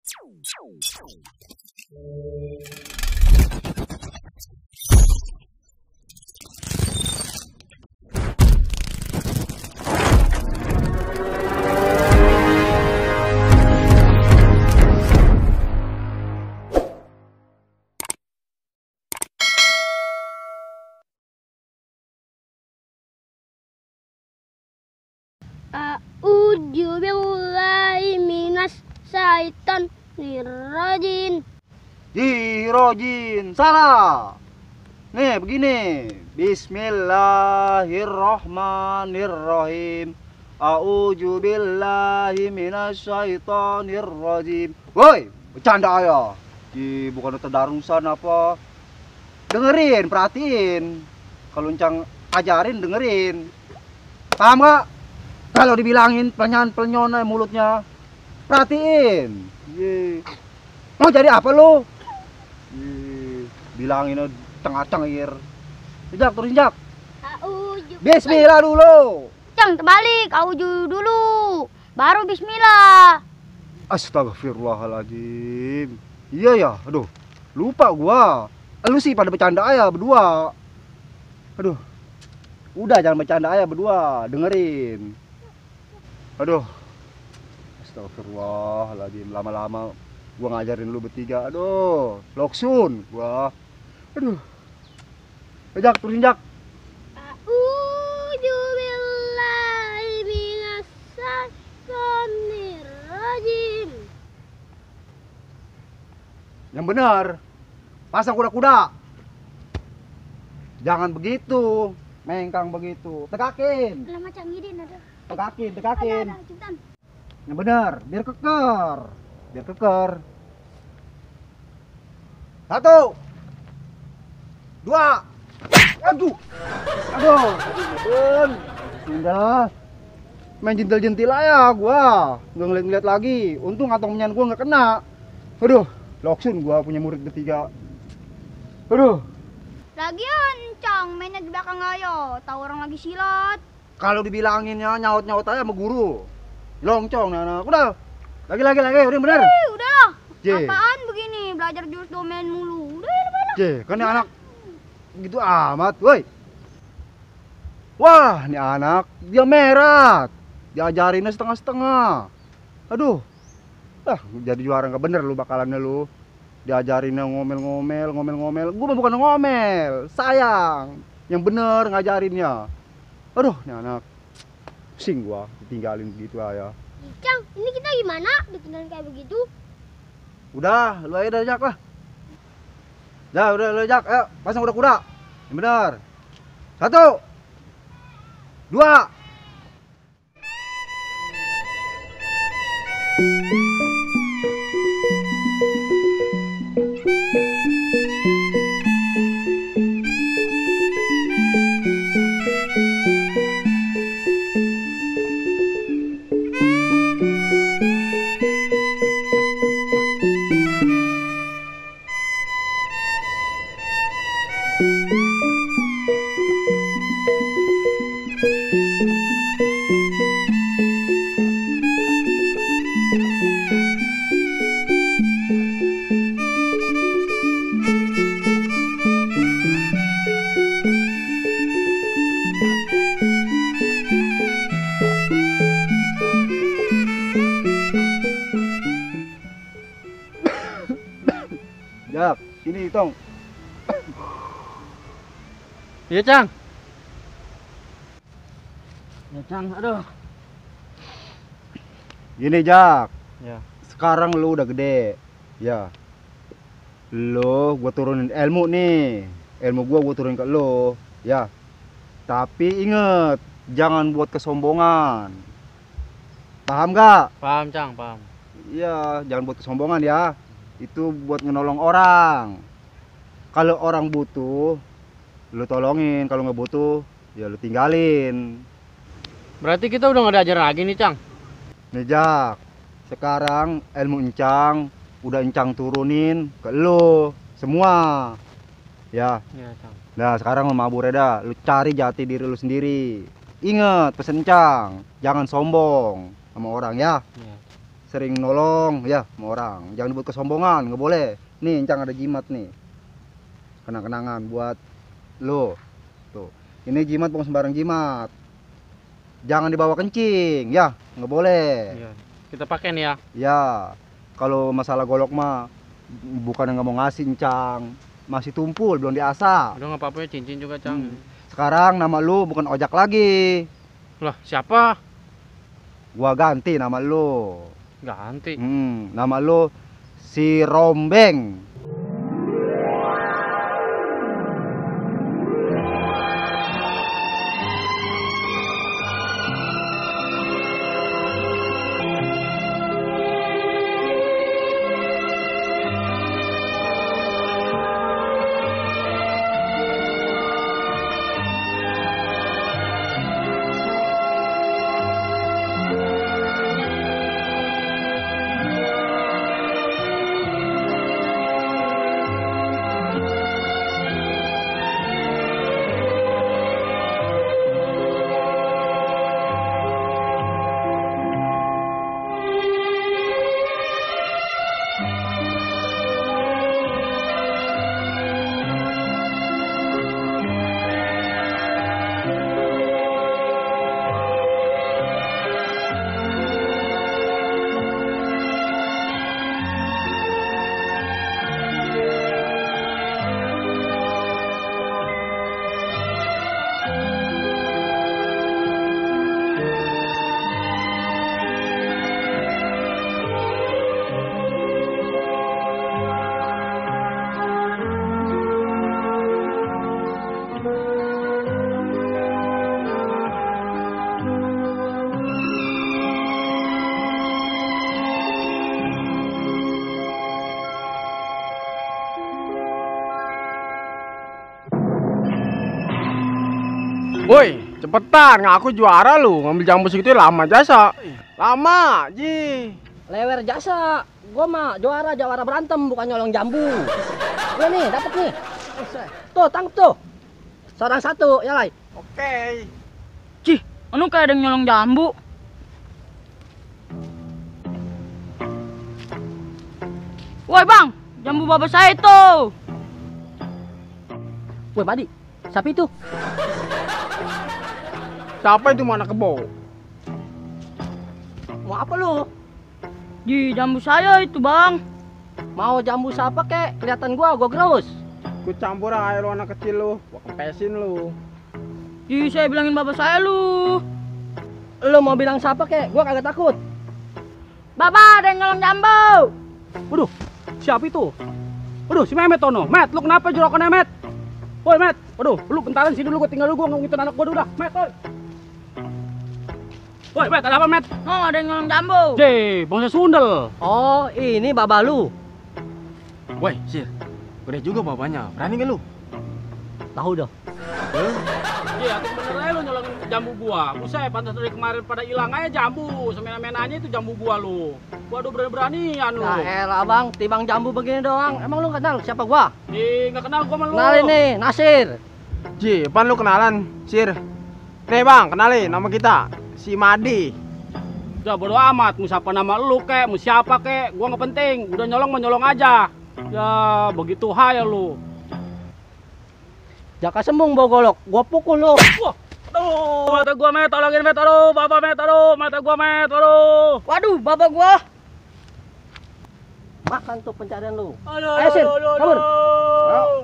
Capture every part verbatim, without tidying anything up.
A'udzu billahi minas syaitonir rajim. Dirojin salah. Nih begini. Bismillahirrahmanirrahim. A'udzu billahi minas syaitonir rajim. Woi, bercanda ya. Di bukan tadarusan apa? Dengerin, perhatiin. Kalau Encang ajarin dengerin. Paham gak? Kalau dibilangin penyan-penyona mulutnya, perhatiin. Ye. Mau jadi apa lo? Ye. Bilangin tengah cengir. Jak, turun jak. A'udzu. Bismillah dulu. Cang, terbalik. A'udzu dulu. Baru bismillah. Astagfirullahaladzim. Iya ya, aduh. Lupa gua. Lu sih pada bercanda aja berdua. Aduh. Udah jangan bercanda aja berdua, dengerin. Aduh. Astagfirullahaladzim, lama-lama gua ngajarin lu bertiga. Aduh, loksun gua. Aduh. Jak, turun jak. A'udzu billahi minas syaitonir rajim. Yang benar. Pasang kuda-kuda. Jangan begitu. Mengkang begitu. Tegakin. Lah macam ini ada. Tegakin, tegakin. Ada, ada, cepetan. Yang benar, biar keker. Biar keker. Satu. Dua. Aduh. Aduh. Pun. Udah. Main jentil-jentil aja gua. Nggak ngeliat-ngeliat lagi. Untung atongnya gua nggak kena. Aduh, loksun gua punya murid bertiga. Aduh. Lagian Cang mainnya di belakang ayo, tahu orang lagi silat. Kalau dibilanginnya nyaut-nyaut aja sama guru. Longcong nih anak. Udah. Lagi lagi lagi, udah bener. Eh, udahlah. J. Apaan begini belajar jurus domain mulu. Udah, udah, udah. J, kan nih anak gitu amat, woi. Wah, nih anak dia merah. Diajarinnya setengah-setengah. Aduh. Ah, jadi juara nggak bener lu bakalannya lu. Diajarinnya ngomel-ngomel, ngomel-ngomel. Gua mah bukan ngomel, sayang. Yang bener ngajarinnya. Aduh, nih anak. Pusing gua ditinggalin begitu aja. Cang, ini kita gimana ditinggalin kayak begitu? Udah, lu aja dah Jak lah. Dah, udah lu Jak, ayo pasang kuda-kuda. Yang bener. Satu. Dua. Jak, sini Tong. Iya, Cang. Ya, Cang, aduh. Gini Jak, Ya. sekarang lu udah gede. Ya. Lu gua turunin ilmu nih. Ilmu gua gua turunin ke lu. Ya. Tapi inget, jangan buat kesombongan. Paham gak? Paham, Cang, paham. Iya, jangan buat kesombongan ya. Itu buat menolong orang. Kalau orang butuh, lu tolongin. Kalau nggak butuh, ya lu tinggalin. Berarti kita udah nggak diajar lagi nih, Cang. Nih Jak, sekarang ilmu Encang udah Encang turunin ke lu semua. Ya. Iya, Cang. Nah sekarang lu mabur dah. Lu cari jati diri lu sendiri. Ingat pesen Encang, jangan sombong sama orang ya. Iya. sering nolong ya sama orang. Jangan dibuat kesombongan, nggak boleh. Nih, Encang ada jimat nih. Kenang-kenangan buat lo. Tuh. Ini jimat bukan sembarang jimat. Jangan dibawa kencing, ya, nggak boleh. Iya. Kita pakai nih ya. Ya, kalau masalah golok mah bukan nggak mau ngasih, Encang. Masih tumpul, belum diasah. Udah nggak apa-apa ya, cincin juga, Cang. Hmm. Sekarang nama lu bukan Ojak lagi. Lah, siapa? Gua ganti nama lu. Ganti. Hmm, nama lu si Rombeng. Woi, cepetan, ngaku juara lu. Ngambil jambu segitu lama jasa. Lama, Ji. Lewer jasa. Gua mah juara jawara berantem bukan nyolong jambu. Gue nih, dapat nih. Tuh, tangkap tuh. Seorang satu, ya Lai. Oke. Cih, anu kayak ada yang nyolong jambu. Woi bang, jambu bapak saya tuh. Woi, Padi. Siapa itu? Siapa itu mana kebo? Mau apa lu? Di jambu saya itu bang. Mau jambu siapa kek? Kelihatan gua, gua gerus. Gue campur aja lu anak kecil lu. Gua kempesin lu. Di saya bilangin bapak saya lu. Lu mau bilang siapa kek? Gua kagak takut. Bapak ada yang nyolong jambu. Waduh, siapa itu? Waduh, si Mehmet Tono. Met, lu kenapa jorokannya, Met? Woi, Met. Waduh, lu bentaran sini dulu, gua tinggal dulu, gua ngomongin anak gua dulu dah. Met, woi. Woi, Met, ada apa, Met? Oh, ada yang nyolong jambu. Jee, bangsa sundel. Oh, ini baba lu. Woi, Sir. Gede juga babanya. Berani gak lu? Tahu dah. Iya, tuh bener aja lu nyolong jambu gua. Buset, pantas dari kemarin pada hilang aja jambu. Semena-menanya itu jambu gua lu. Waduh, berani-beranian lu. Nah, elah bang, tibang jambu begini doang. Emang lu kenal siapa gua? Ih, nggak kenal gua sama lu. Kenalin nih, Nasir. Ji, pan lu kenalan, Sir. Nih bang, kenalin nama kita, si Madi. Ya bodo amat, mau siapa nama lu kek, mau siapa kek, gua nggak penting. Udah nyolong menyolong aja. Ya begitu haya lu. Jaka sembung bawa golok, gua pukul lu. Wah, aduh, mata gua Met, tolongin Met, aduh, bapak Met, aduh, mata gua Met, aduh. Waduh, bapak gua. Makan tuh pencarian lu. Aduh, Ayo, Sir, aduh, aduh, kabur. aduh.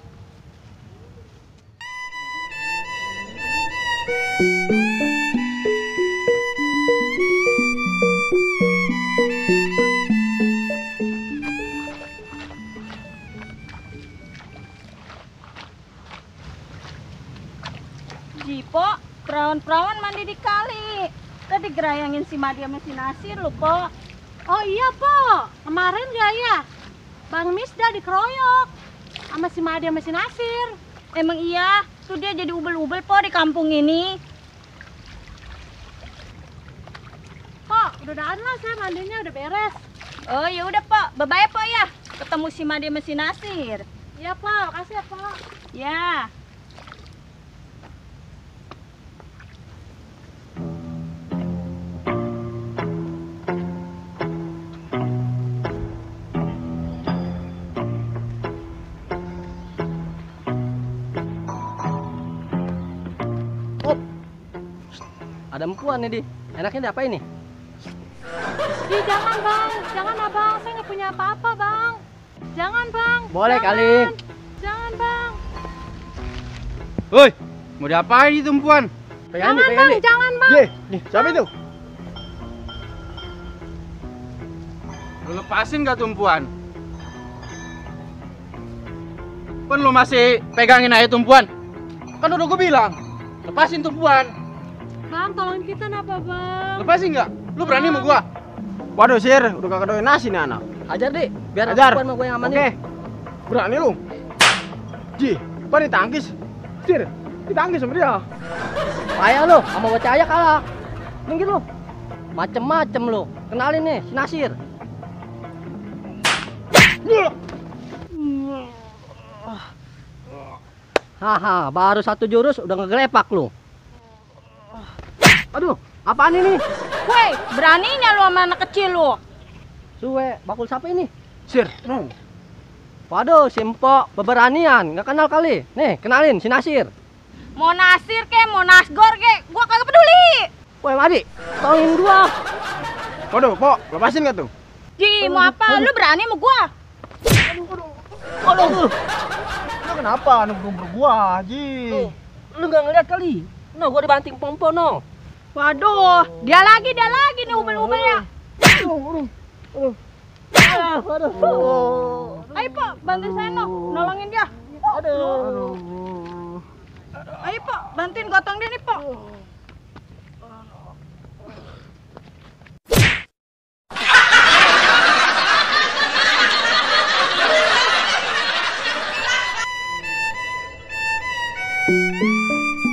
Jipo, perawan-perawan mandi di kali. Tadi gerayangin si Madi sama si Nasir lu, Po. Oh iya, Po. Kemarin ya ya. Bang Misda dikeroyok sama si Madi sama si Nasir. Emang iya, tuh dia jadi ubel-ubel, Po, di kampung ini. Po, udah daan lah, saya mandinya udah beres. Oh, ya udah, Po. Bye-bye, Po ya. Ketemu si Madi sama si Nasir. Iya, Po. Makasih ya, Po. Ya. ada empuan nih di. Enaknya diapain nih? Ih, jangan bang, jangan abang, saya nggak punya apa-apa bang. Jangan bang. Boleh jangan. kali. Jangan bang. Woi, mau diapain itu tumpuan? Pegang Jangan nih, pegang bang, nih. jangan bang. Ye, nih, siapa itu? Lu lepasin gak tumpuan? Kan lu masih pegangin aja tumpuan. Kan udah gue bilang, lepasin tumpuan. Bang, tolongin kita napa bang? Lepasin nggak? Lu berani sama gua? Waduh, Sir, udah kagak doyan nasi nih anak. Ajar deh, biar Ajar. empuan sama gue yang aman Oke. nih. Berani lu? Ji, apa ditangkis? Sir, ditangkis sama dia. Payah lu, sama bocah aja kalah. Minggir lu. Macem-macem lu. Kenalin nih, si Nasir. Haha, baru satu jurus udah ngegelepak lu. Aduh, apaan ini? Woi, beraninya lu sama anak kecil lu. Suwe, bakul siapa ini? Sir, no. Waduh, si Empok, beberanian, nggak kenal kali. Nih, kenalin si Nasir. Mau Nasir ke, mau Nasgor ke, gua kagak peduli. Woi, Madi, tolongin gua. Waduh, Pok, lepasin gak tuh? Ji, mau apa? Lu berani sama gua? Waduh, Lu kenapa nunggu gua, Ji? lu nggak ngeliat kali? No, gua dibanting pompo, no. Waduh, dia lagi, dia lagi nih ubel-ubelnya. Ayo, Pak, bantuin saya, no. Nolongin dia. Aduh. Ayo, Pak, bantuin gotong dia nih, Pak. Thank you.